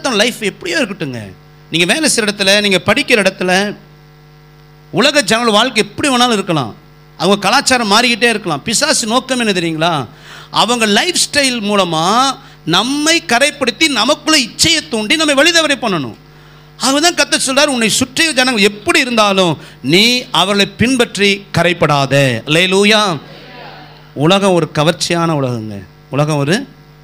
உலகத்தின் லைஃப் எப்படியோ இருக்கட்டுங்க, நீங்கள் வேலை செய்கிற இடத்துல, நீங்கள் படிக்கிற இடத்துல, உலக ஜனங்கள் வாழ்க்கை எப்படி வேணாலும் இருக்கலாம், அவங்க கலாச்சாரம் மாறிக்கிட்டே இருக்கலாம். பிசாசு நோக்கம் என்ன தெரியுங்களா? அவங்க லைஃப் ஸ்டைல் மூலமாக நம்மை கரைப்படுத்தி நமக்குள்ள இச்சையை தூண்டி நம்மை வழிதவரை பண்ணணும். அதுதான் கர்த்தர் சொல்றார், உன்னை சுற்றிய ஜனங்கள் எப்படி இருந்தாலும் நீ அவர்களை பின்பற்றி கரைப்படாத. அல்லேலூயா. உலகம் ஒரு கவர்ச்சியான உலகங்க. உலகம் ஒரு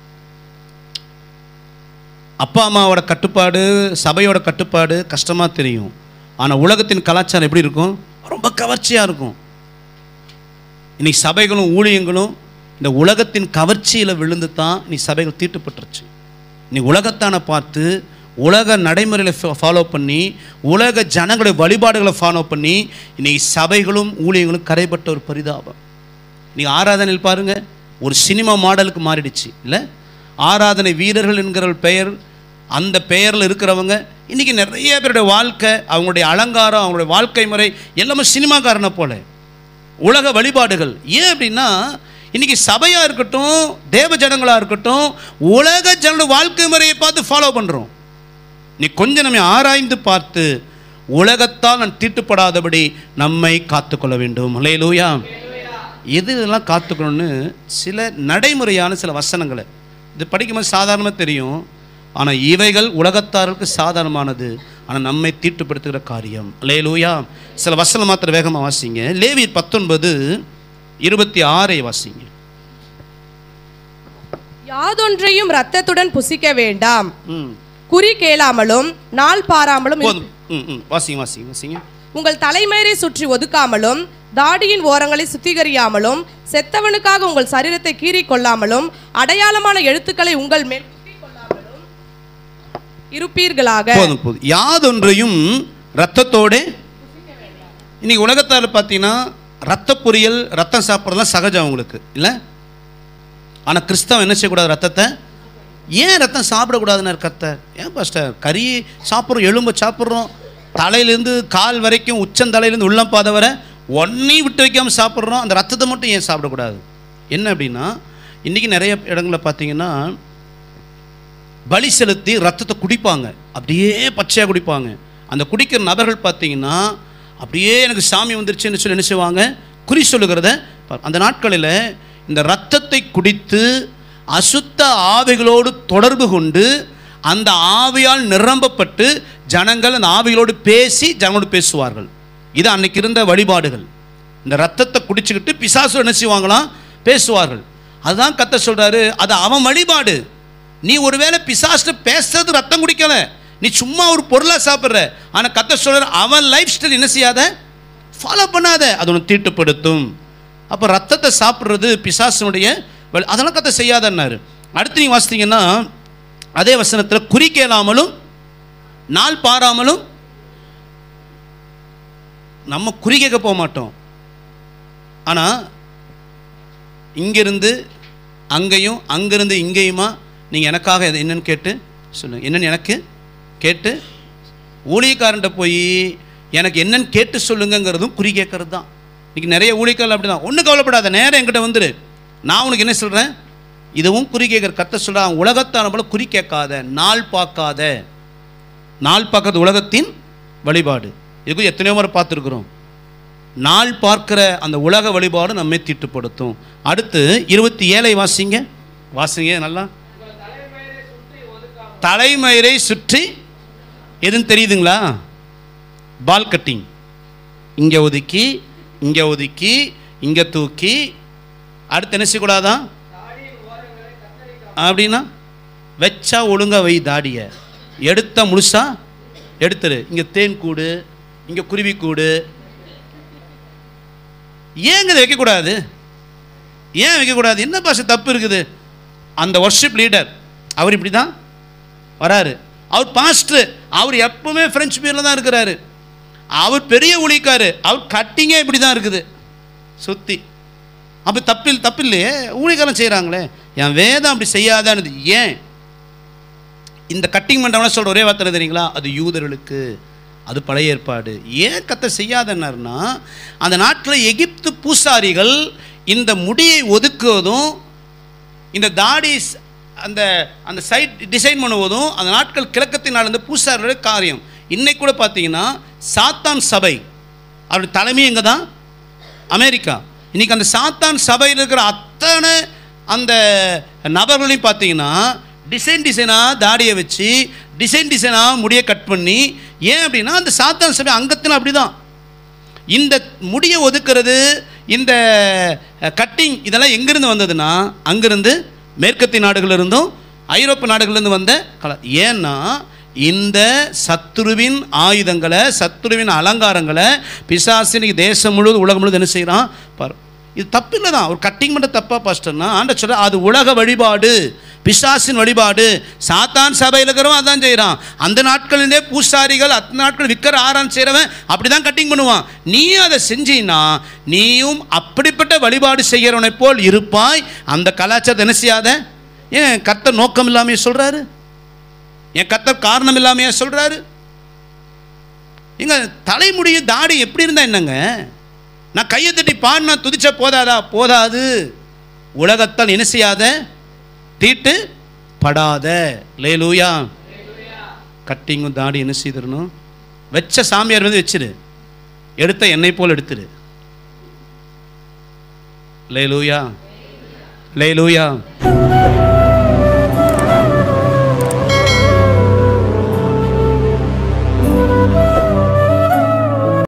அப்பா அம்மாவோட கட்டுப்பாடு, சபையோட கட்டுப்பாடு கஷ்டமாக தெரியும். ஆனால் உலகத்தின் கலாச்சாரம் எப்படி இருக்கும்? ரொம்ப கவர்ச்சியாக இருக்கும். இன்னைக்கு சபைகளும் ஊழியங்களும் இந்த உலகத்தின் கவர்ச்சியில் விழுந்து தான் நீ சபைகள் தீட்டுப்பட்டுருச்சு. நீ உலகத்தான பார்த்து உலக நடைமுறைகளை ஃபாலோ பண்ணி உலக ஜனங்களுடைய வழிபாடுகளை ஃபாலோ பண்ணி இன்னைக்கு சபைகளும் ஊழியங்களும் கரைப்பட்ட ஒரு பரிதாபம். நீங்கள் ஆராதனையில் பாருங்கள், ஒரு சினிமா மாடலுக்கு மாறிடுச்சு இல்லை? ஆராதனை வீரர்கள் என்கிற பெயர், அந்த பெயரில் இருக்கிறவங்க இன்றைக்கி நிறைய பேருடைய வாழ்க்கை, அவங்களுடைய அலங்காரம், அவங்களுடைய வாழ்க்கை முறை எல்லாமே சினிமாக்காரனை போல. உலக வழிபாடுகள். ஏன் அப்படின்னா இன்றைக்கி சபையாக இருக்கட்டும், தேவ ஜனங்களாக இருக்கட்டும், உலக ஜனங்களுடைய வாழ்க்கை முறையை பார்த்து ஃபாலோ பண்ணுறோம். நீ கொஞ்சம் நம்ம ஆராய்ந்து பார்த்து உலகத்தால் நான் தீட்டுப்படாதபடி நம்மை காத்துக்கொள்ள வேண்டும். அல்லேலூயா. எதுலாம் காத்துக்கணும்னு சில நடைமுறையான சில வசனங்களை இது படிக்கும்போது சாதாரணமாக தெரியும். ஆனால் இவைகள் உலகத்தாருக்கு சாதாரணமானது, ஆனால் நம்மை தீட்டுப்படுத்துகிற காரியம். அல்லேலூயா. சில வசனம் மாத்திரம் வேகமாக வாசிங்க. லேவியர் 19:26 வாசிங்க. யாதொன்றையும் இரத்தத்துடன் புசிக்க வேண்டாம், குறி கேளாமலும் நாள் பாராமலும் வாசிங்க வாசிங்க வாசிங்க. உங்கள் தலைமயிரை சுற்றி ஒதுக்காமலும் தாடியின் ஓரங்களை சுத்திகரியாமலும் செத்தவனுக்காக உங்கள் சரீரத்தை கீறிக் கொள்ளாமலும் அடையாளமான எழுத்துக்களை உங்கள் மேல் கொள்ளாமலும் இருப்பீர்களாக. யாதொன்றையும் ரத்தத்தோடு. இன்னைக்கு உலகத்தால் பார்த்தீங்கன்னா ரத்த பொரியல், ரத்தம் சாப்பிட்றதுலாம் சகஜம் அவங்களுக்கு இல்லை. ஆனால் கிறிஸ்தவம் என்ன செய்யக்கூடாது? ரத்தத்தை. ஏன் ரத்தம் சாப்பிடக்கூடாதுன்னு கர்த்தர்? ஏன் பாஸ்டர் கறி சாப்பிட்றோம், எலும்பை சாப்பிட்றோம், தலையிலேருந்து கால் வரைக்கும் உச்சந்தலையிலேருந்து உள்ளம் பாதை வரை ஒன்றையும் விட்டு வைக்காமல் சாப்பிட்றோம், அந்த ரத்தத்தை மட்டும் ஏன் சாப்பிடக்கூடாது? என்ன அப்படின்னா இன்றைக்கி நிறைய இடங்களில் பார்த்தீங்கன்னா பலி செலுத்தி ரத்தத்தை குடிப்பாங்க, அப்படியே பச்சையாக குடிப்பாங்க. அந்த குடிக்கிற நபர்கள் பார்த்தீங்கன்னா அப்படியே எனக்கு சாமி வந்துருச்சுன்னு சொல்லி என்ன செய்வாங்க? குறி சொல்லுகிறத. அந்த நாட்களில் இந்த ரத்தத்தை குடித்து அசுத்த ஆவிகளோடு தொடர்பு கொண்டு அந்த ஆவியால் நிரம்பப்பட்டு ஜனங்கள் அந்த ஆவிகளோடு பேசி ஜனங்களோடு பேசுவார்கள். இது அன்னைக்கு இருந்த வழிபாடுகள். இந்த ரத்தத்தை குடிச்சுக்கிட்டு பிசாசு என்ன செய்வாங்களாம்? பேசுவார்கள். அதுதான் கர்த்தர் சொல்றாரு, அது அவன் வழிபாடு. நீ ஒருவேளை பிசாசு பேசுறது ரத்தம் குடிக்கல, நீ சும்மா ஒரு பொருளாக சாப்பிட்ற. ஆனால் கர்த்தர் சொல்றாரு, அவன் லைஃப் ஸ்டைல் என்ன செய்யாத, ஃபாலோ பண்ணாத, அது ஒன்று தீட்டுப்படுத்தும். அப்போ ரத்தத்தை சாப்பிட்றது பிசாசனுடைய, அதெல்லாம் கர்த்தர் செய்யாதன்னாரு. அடுத்து நீங்கள் வாசித்தீங்கன்னா அதே வசனத்தில் குறி கேளாமலும் நாள் பாராமலும். நம்ம குறி கேட்க போக மாட்டோம், ஆனால் இங்கிருந்து அங்கேயும் அங்கிருந்து இங்கேயுமா நீங்கள் எனக்காக என்னன்னு கேட்டு சொல்லுங்கள், என்னென்னு எனக்கு கேட்டு. ஊழியக்காரன்ட்ட போய் எனக்கு என்னன்னு கேட்டு சொல்லுங்கிறதும் குறி கேட்கறது தான். இன்றைக்கி நிறைய ஊழியக்காரர்கள் அப்படி தான். ஒன்றும் கவலைப்படாத, நேரம் என்கிட்ட வந்துடு, நான் உனக்கு என்ன சொல்கிறேன், இதுவும் குறி கேட்குற. கர்த்தர் சொல்கிறான், உலகத்தான போல குறி கேட்காத, நாள் பார்க்காத. நாள் பார்க்கறது உலகத்தின் வழிபாடு. இதுக்கு எத்தனையோ முறை பார்த்துருக்குறோம். நாள் பார்க்கிற அந்த உலக வழிபாடு நம்மை தீட்டுப்படுத்தும். அடுத்து 27 வாசிங்க. வாசிங்க நல்லா. தலைமயிரை சுற்றி எதுன்னு தெரியுதுங்களா? பால் கட்டிங். இங்கே ஒதுக்கி, இங்கே ஒதுக்கி, இங்கே தூக்கி. அடுத்து என்ன செய்யக்கூடாதான் அப்படின்னா, வச்சா ஒழுங்கா வை தாடிய, எடுத்தா முழுசா எடுத்துரு. இங்கே தேன் கூடு, இங்கே குருவி கூடு. ஏங்க இதை வைக்கக்கூடாது? ஏன் வைக்கக்கூடாது? என்ன பாஷை தப்பு இருக்குது? அந்த வர்ஷிப் லீடர் அவர் இப்படி தான் வராரு. அவர் பாஸ்டர், அவர் எப்பவுமே ஃப்ரெஞ்ச் பீரில் தான் இருக்கிறாரு. அவர் பெரிய ஊழியக்காரு, அவர் கட்டிங்கே இப்படி தான் இருக்குது சுற்றி. அப்போ தப்பு இல்லையே, ஊழியக்காரன் செய்கிறாங்களே. என் வேதம் அப்படி செய்யாதானது. ஏன் இந்த கட்டிங் பண்ணுறவன சொல்கிற ஒரே வார்த்தை தெரியுங்களா? அது யூதர்களுக்கு, அது பழைய ஏற்பாடு. ஏன் கர்த்தர் செய்யாதன்னார்னா, அந்த நாட்டில் எகிப்து பூசாரிகள் இந்த முடியை ஒதுக்குவதும் இந்த தாடி அந்த அந்த சைட் டிசைன் பண்ணுவதும் அந்த நாட்கள் கிழக்கத்தினால் இந்த பூசாரியோட காரியம். இன்னைக்கு கூட பார்த்தீங்கன்னா சாத்தான் சபை அவருடைய தலைமை எங்கே தான்? அமெரிக்கா. இன்றைக்கி அந்த சாத்தான் சபையில் இருக்கிற அத்தனை அந்த நபர்களையும் பார்த்தீங்கன்னா டிசைனாக தாடியை வச்சு டிசைனாக முடியை கட் பண்ணி, ஏன் அப்படின்னா அந்த சாத்தான் சபை அங்கத்தில் அப்படி தான். இந்த முடியை ஒதுக்கிறது, இந்த கட்டிங் இதெல்லாம் எங்கேருந்து வந்ததுன்னா அங்கேருந்து மேற்கத்திய நாடுகளிலிருந்தும் ஐரோப்பிய நாடுகளிலிருந்து வந்த கலை. ஏன்னா இந்த சத்துருவின் ஆயுதங்களை, சத்துருவின் அலங்காரங்களை பிசாசின் தேசம் முழுவதும் உலகம் முழுவதும் என்ன செய்கிறான் பாரு. இது தப்பு இல்லை தான், ஒரு கட்டிங் மட்டும் தப்பா பாஸ்டர்னா ஆண்ட சொல்ற அது உலக வழிபாடு, பிசாசின் வழிபாடு. சாத்தான் சபையில் இருக்கிறவன் அதான் செய்கிறான். அந்த நாட்களிலே பூசாரிகள் அந்த நாட்கள் விற்கிற ஆரான் செய்கிறவன் அப்படி தான் கட்டிங் பண்ணுவான். நீயும் அதை செஞ்சீன்னா நீயும் அப்படிப்பட்ட வழிபாடு செய்கிறவனை போல் இருப்பாய். அந்த கலாச்சாரத்தை என்ன செய்யாத. ஏன் கர்த்தர் நோக்கம் இல்லாமையே சொல்கிறாரு? என் கர்த்தர் காரணம் இல்லாமையே சொல்கிறாரு? எங்க தலைமுடிய தாடி எப்படி இருந்தால் என்னங்க? நான் கையை தட்டி பாடினா துதிச்சா போதாதா? போதாது. உலகத்தால் என்ன செய்யாத, தீட்டு படாத. லேலூயா. கட்டிங்கும் தாடி என்ன செய்திடணும்? வச்ச சாமியார் வந்து வச்சிரு, எடுத்த எண்ணெய் போல் எடுத்துரு. லேலூயா, லேலூயா.